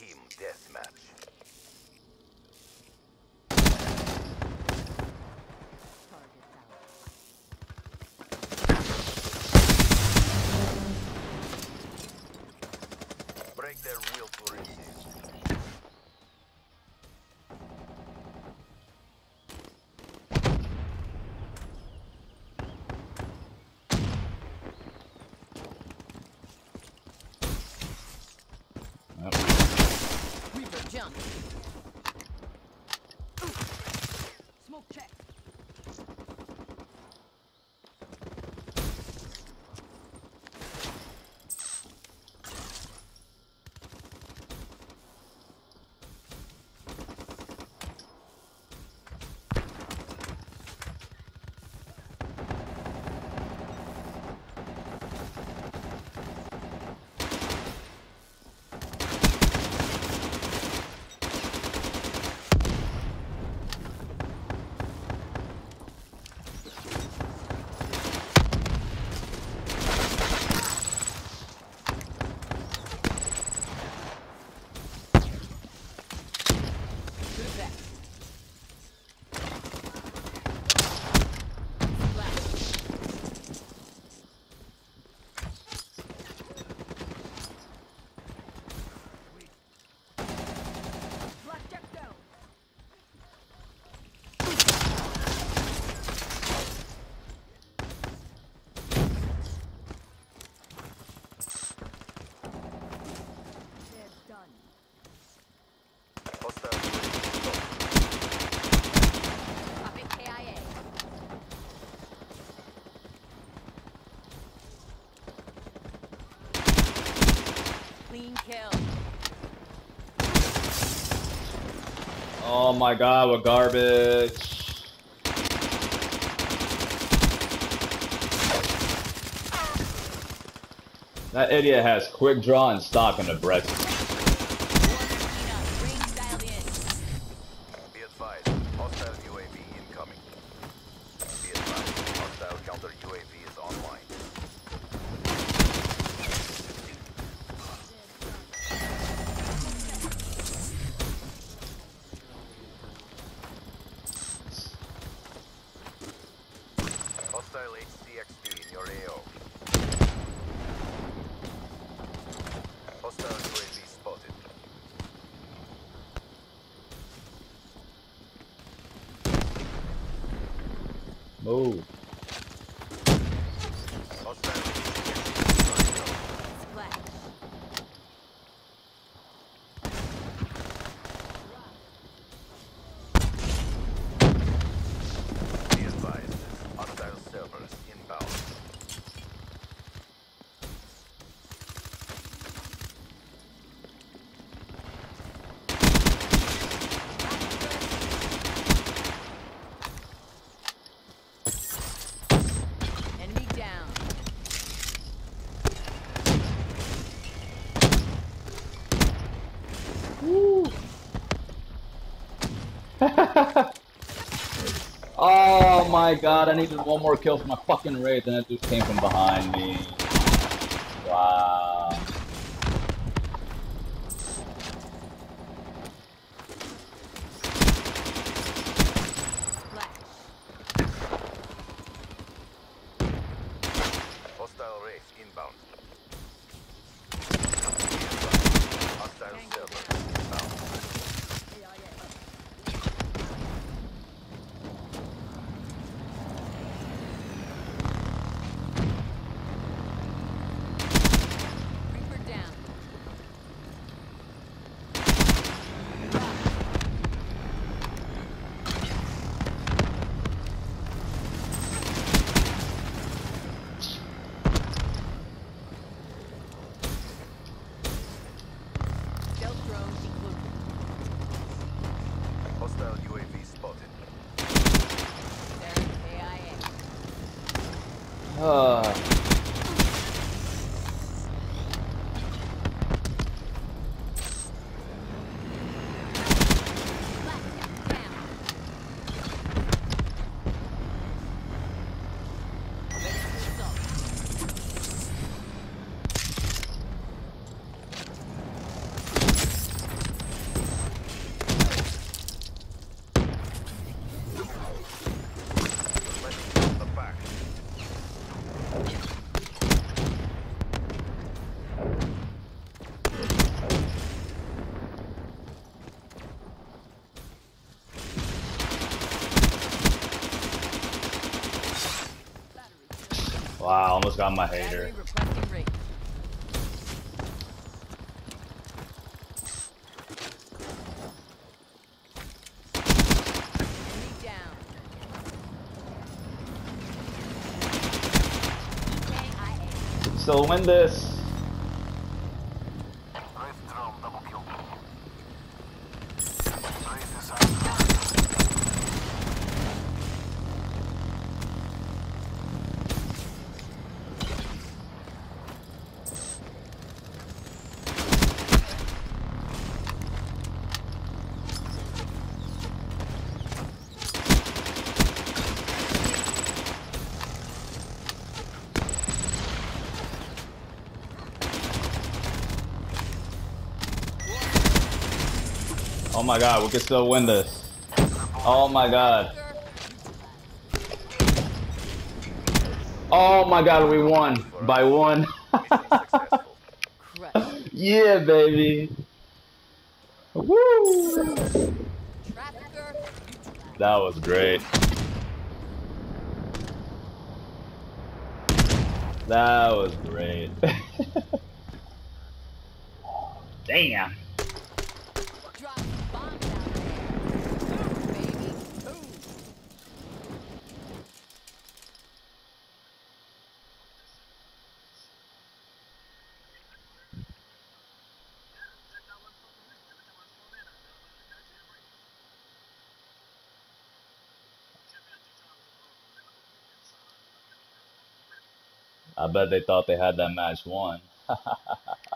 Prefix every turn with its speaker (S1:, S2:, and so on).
S1: Team deathmatch. Break their will to resist.
S2: Reaper jump. Smoke check. Clean kill.
S3: Oh my god, what garbage. That idiot has quick draw and stock and aggressive.
S1: Be advised, hostile UAV incoming. Be advised, hostile counter UAV is online. Hostile HCXD in your AO. Hostile UAV spotted.
S3: Move.
S1: Hostile
S2: Splash.
S1: Be advised, hostile servers inbound.
S2: Enemy down.
S3: Oh my god, I needed one more kill for my fucking raid, and it just came from behind me. Wow.
S1: Hostile race inbound. Hostile server inbound.
S2: Reaper down. Stealth drone
S3: almost got my
S2: Battery
S3: hater.
S2: requesting rate. Enemy down. EKIA.
S3: Still win this.
S1: Wraith drone double kill. Wraith is out.
S3: Oh my god, we can still win this. Oh my god. Oh my god, we won by one.
S1: Mission successful.
S2: Crush.
S3: Yeah, baby. Woo!
S2: Trafficker.
S3: That was great. That was great. Damn.
S2: Drop bomb down there. Boom, baby. Boom.
S3: I bet they thought they had that match won.